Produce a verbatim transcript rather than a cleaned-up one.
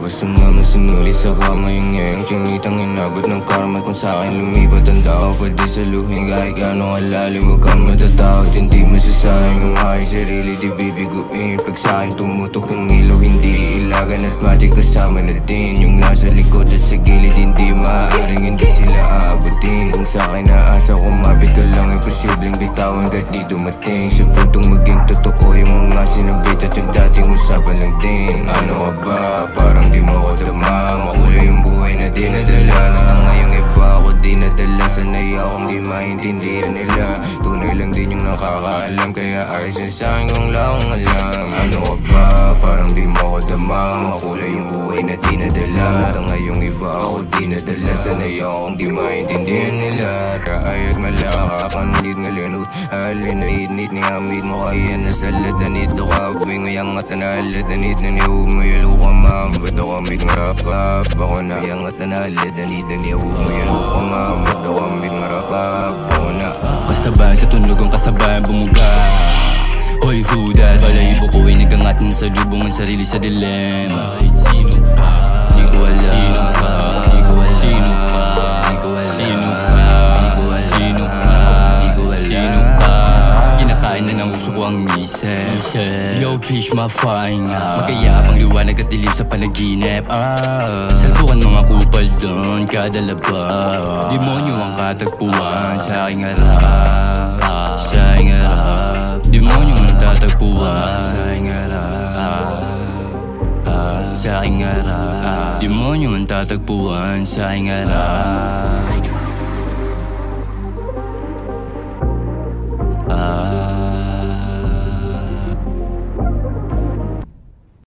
Tapos sumama sumulit sa kama yung ngayong tiyangitang inabot ng karma. Kung sa'kin lumipat ang tao, pwede saluhin kahit gano'ng kalalim. Huwag kang matatakot, hindi masasayang ang aking sarili, di bibiguin. Pag sa'kin tumutok yung ilaw, hindi ilagan at mati kasama na din. Yung nasa likod at sa gilid, hindi maaaring hindi sila aabutin. Kung sa'kin naasa, kumapit ka lang, imposibleng bitawan kahit di dumating. Sa puntong maging totoo yung mga sinabit at yung dating usapan lang din. Ano ka ba? Parang di mo ko dama. Makulay yung buhay na dinadala. Nang ngayong iba ako dinadala. Sanay akong di maintindihan nila. Tunay lang din yung nakakaalam, kaya ayos na sa'kin kung lang alam. Ano ka ba? Parang di mo ko dama. Makulay yung buhay na dinadala. Nang ngayong iba ako dinadala. Sanay akong di maintindihan nila. Kaayat malaka, kanilid ngalinut. Halin na init ni Hamid mo kaya nasalad na nito ka. Bingayang at nalad na nit na niumayalo ka ma'am. Ba't ako mit ngarapap? Ako na yang at nalad na nit na niumayalo ka ma'am. Ba't ako mit ngarapap? Ako na kasabayan sa tunog ang kasabayan bumuga. Hoy Judas, balahibo ko ay nagangat sa lubong ang sarili sa dilema. Kahit sino pa, di ko alam. Sino pa, di ko alam. Sino pa, di ko alam. Sino pa, di ko alam. Sino pa, di ko alam. Sino pa, kinakain na ng gusto ko ang isip. Yo fish, ma-fine nga. Magkayapang liwanag at dilim sa panaginip. ah. Salpukan mga kupal doon, kada labas. Demonyo ang katagpuan sa aking harap. Sa aking harap. Demonyo ang tatagpuan sa aking harap. Sa aking harap. Demonyo ang tatagpuan sa aking harap.